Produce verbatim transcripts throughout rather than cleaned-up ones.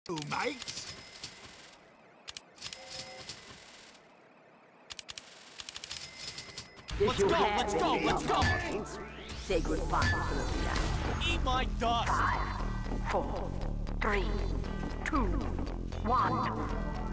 mates. Let's go, let's go, let's go! Say goodbye, Sylvia. Eat my dust! Five, four, three, two, one.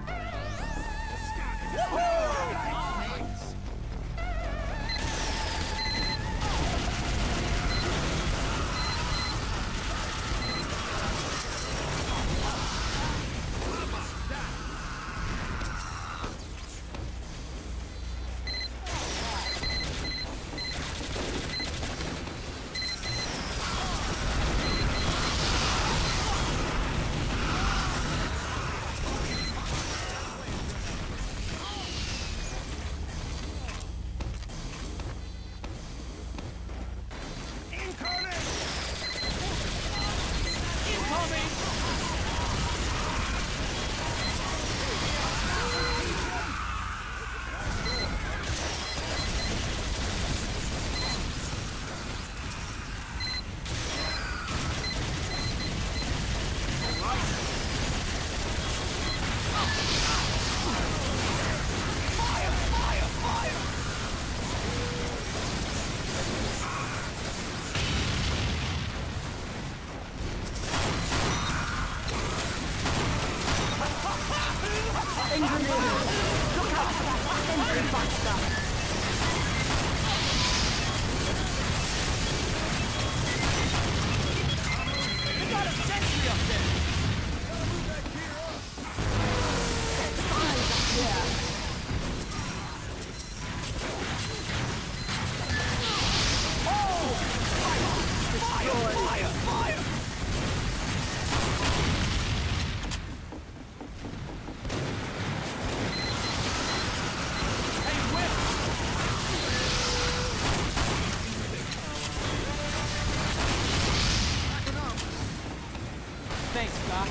Thanks, Doc.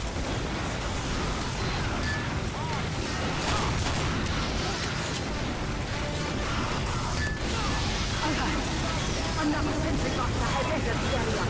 Another sentry box has entered the area.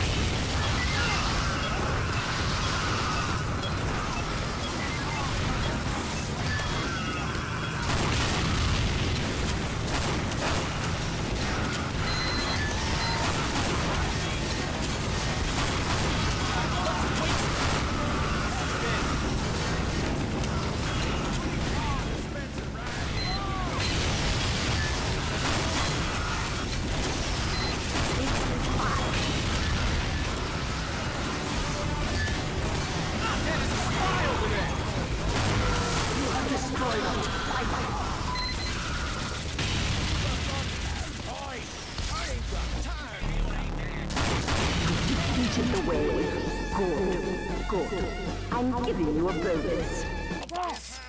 The way. Good, good. I'm giving you a bonus. Boss!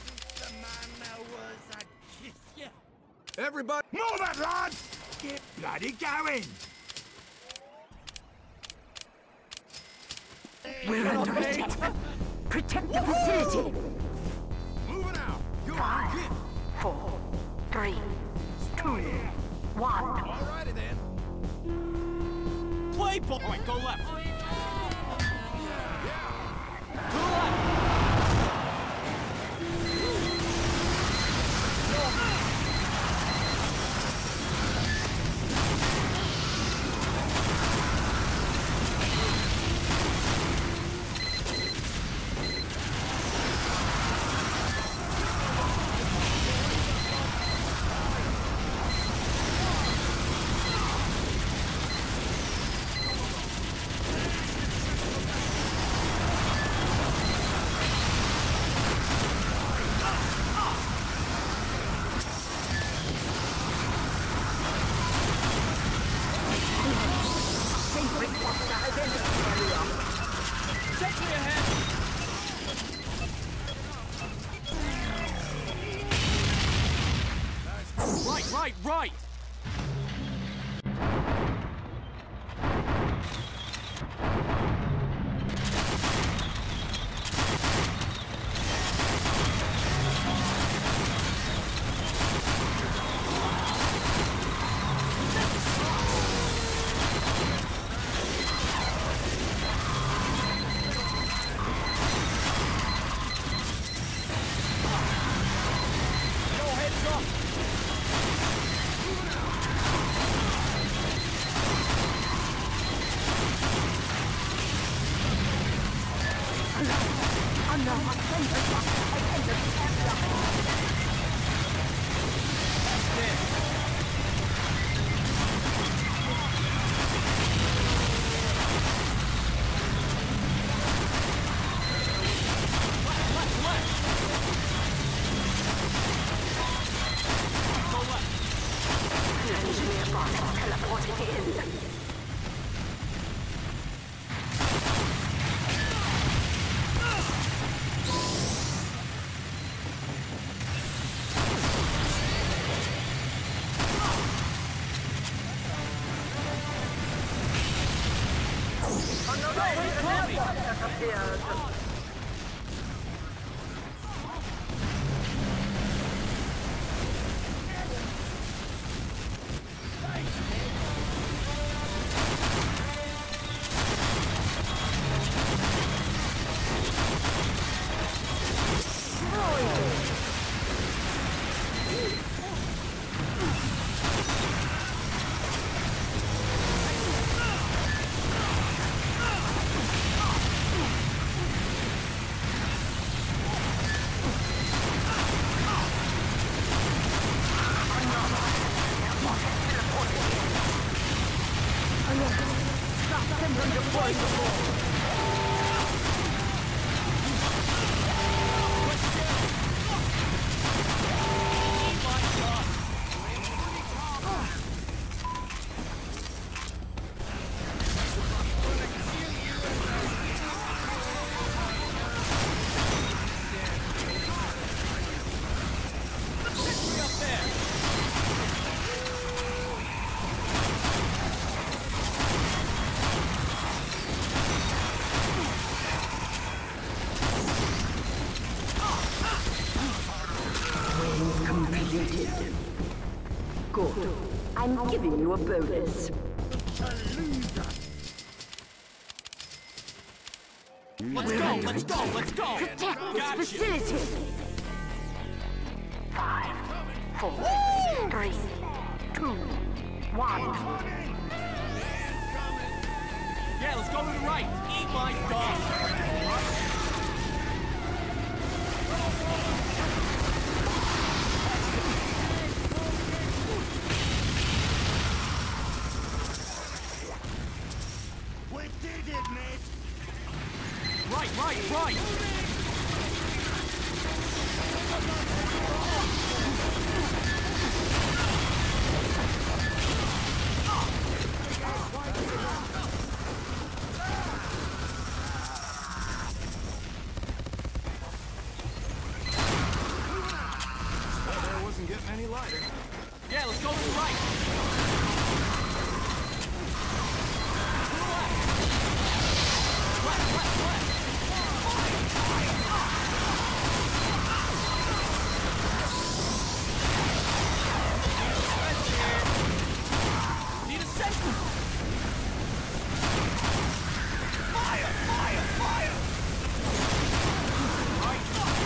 Everybody, move it, lads! Get bloody going! We're under attack. Protect the facility. Moving out! Go on, Five, get! four, three, two, one. Alrighty then. Play ball! Alright, go left! Go left! Sentry ahead! Right, right, right! Under sentry buster attendant area. Engineer bot teleported in. Good. I'm giving you a bonus. Let's go, let's go, let's go! Protect Got this you. facility. Five, four, three, two, one. Yeah, let's go to the right. Eat my dog. We did it, mate! Right, right, right! That wasn't getting any lighter. Yeah, let's go to the right. Left, left, left. Need a sentry. Fire, fire, fire. Right.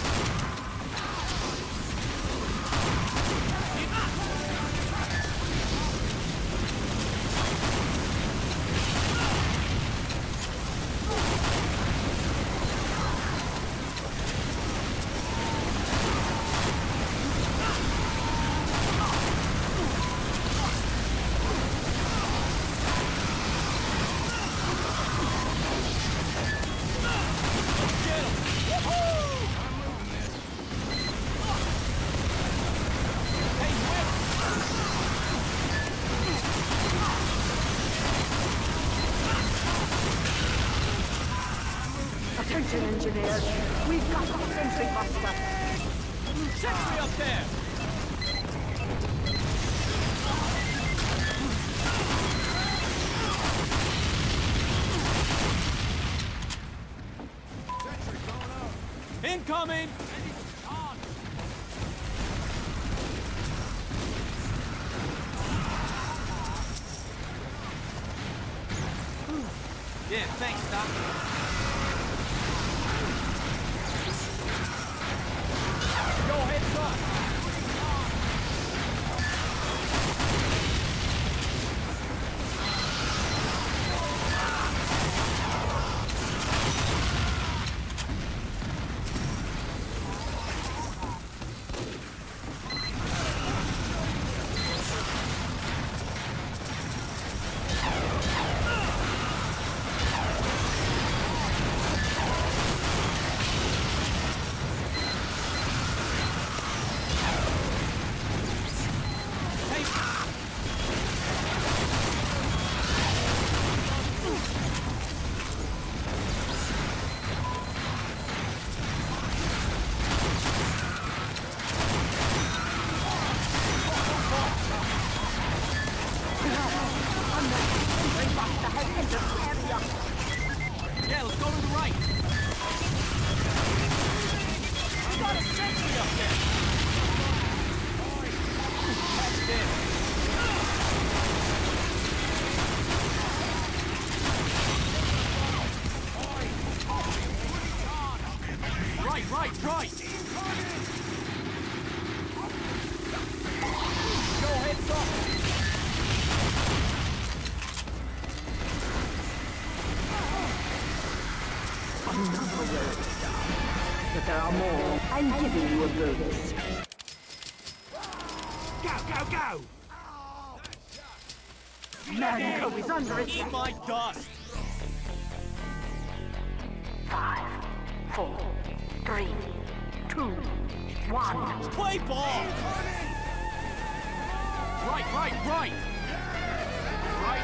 Attention, engineers. We've got a sentry buster. Sentry up there. Sentry going up. Incoming. Yeah, thanks, Doc. Go ahead, Doc. up there. Catch this. Right, right, right. Go heads up. Another road. But there are more. I'm giving you a bonus. Go, go, go! Manco is under Eat attack. my dust. Five, four, three, two, one. Play ball. Right, right, right. Right.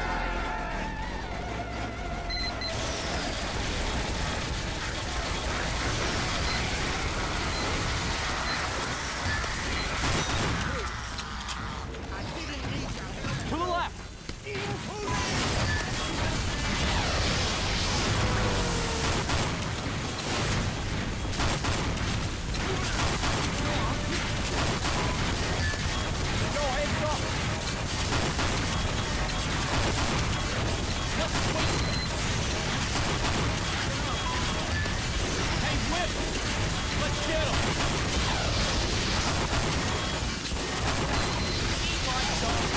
To the left. Go heads up. Let's wait. Hey, whip. Let's get him. Eat my dog.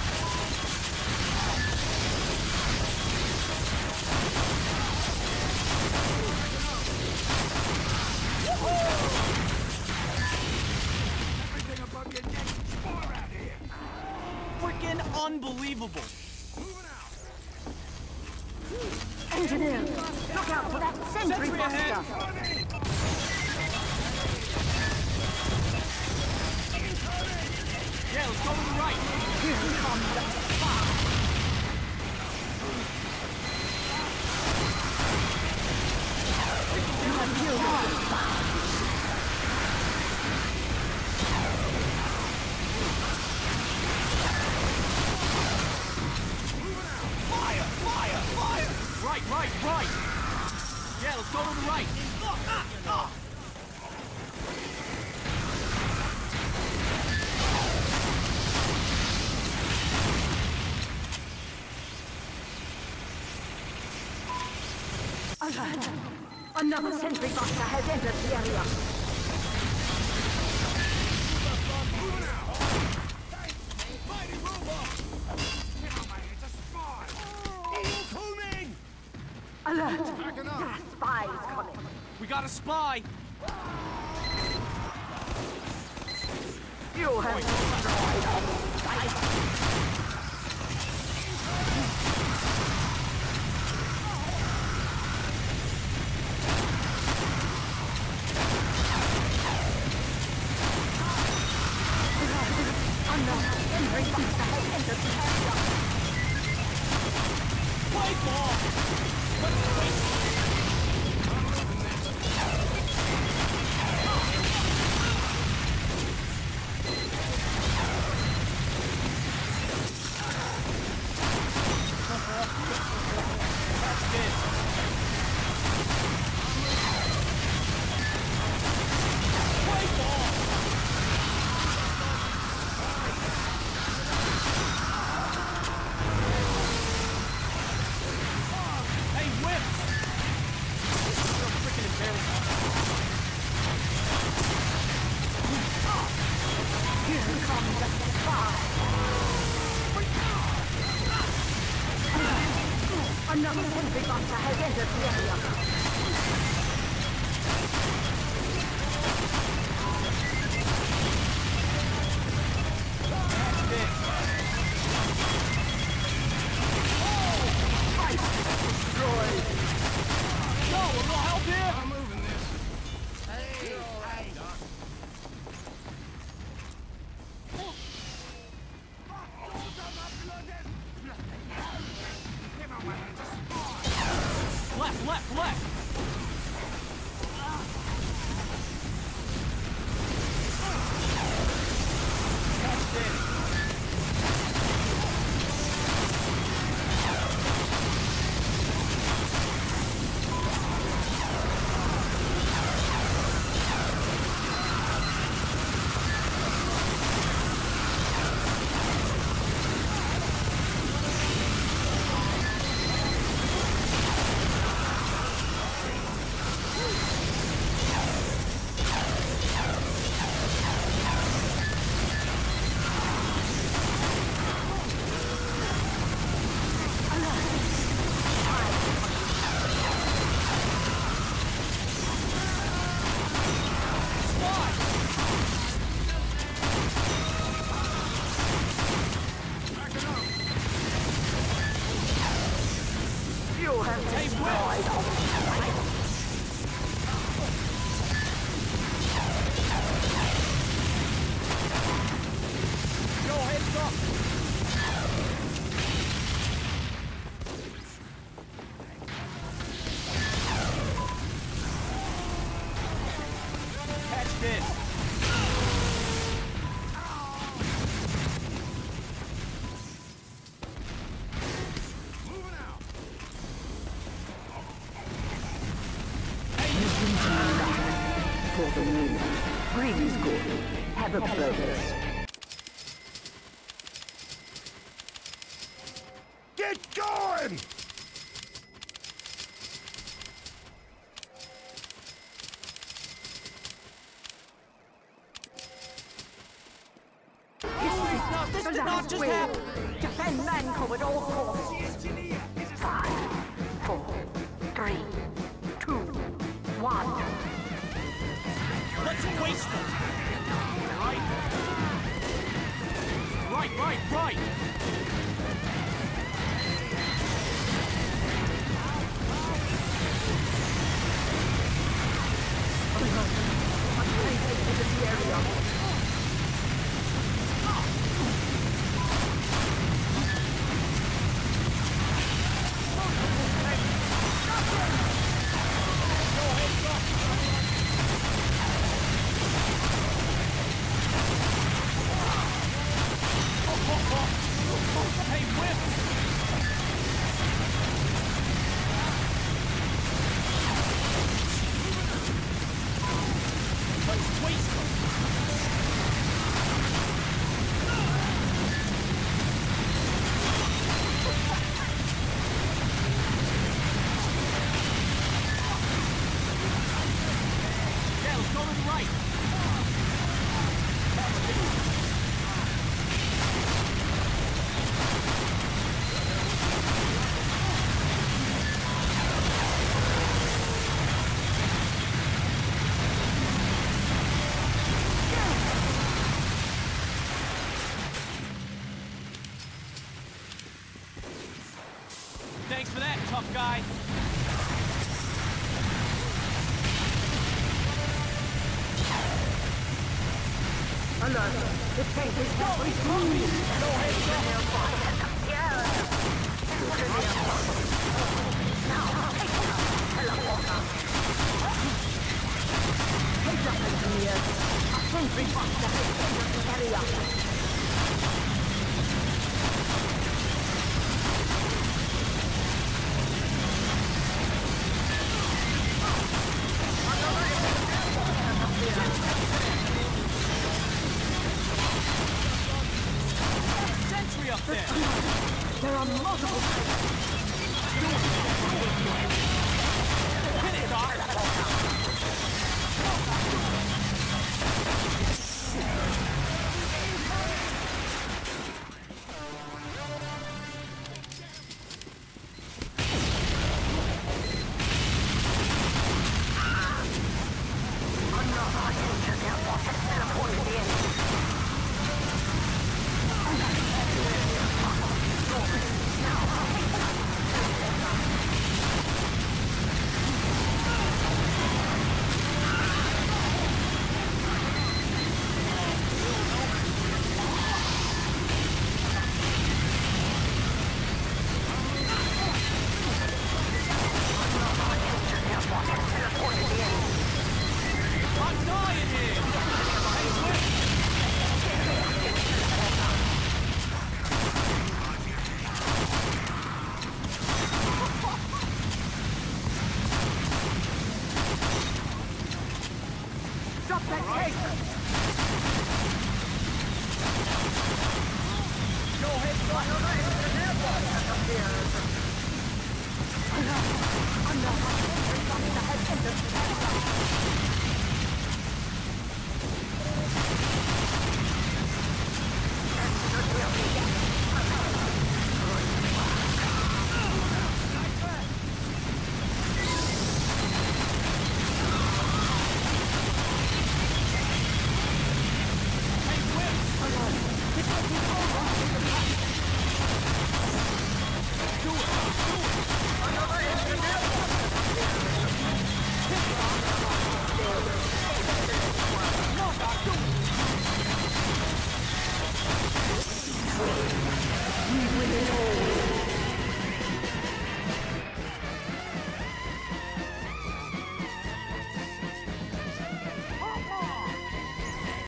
Everything above your neck is far out here! Freaking unbelievable. Moving out! Engineer, look out for that sentry Sentry ahead. buster. Yeah, let's go to the right. Here comes the fire. Fire! Fire! Fire! Right, right, right! Yeah, let's go to the right. Ah, ah. Alert! Another sentry buster has entered the area. Moving out! Mighty robot! Get out, man, it's a spy! Incoming! Alert! Backing up! There are spies coming. We got a spy. You have destroyed all spies. Another sentry buster has entered the area. Play ball. Let's wait. That's it. Play ball. Hey, whip! This is so freaking embarrassing. Here comes the spy. Another sentry buster has entered the area. That's it. Destroyed. Yo, a little help here? I'm moving this. Hey, hey! Come on, man, it's a spy! Left, left, left! this. Moving out. For the win. Green is good. Have a bonus. Get going! This did not just happen. Defend Manco at all costs. Five, four, three, two, one. Let's waste it. Right. Right, right, right. Hey, Whip! Let's waste them! Yeah, let's go to the right! Thanks for that, tough guy. Alert. The tank is fully moving. No heads up. Yeah. Now, take it out. Teleporter. Heads up, engineers. A sentry box ahead in the area. Sentry up there! There are multiple Hit it, Doc! I'm dying here! Hey, Whip! Drop that tank! No heads up! I'm not. I'm not.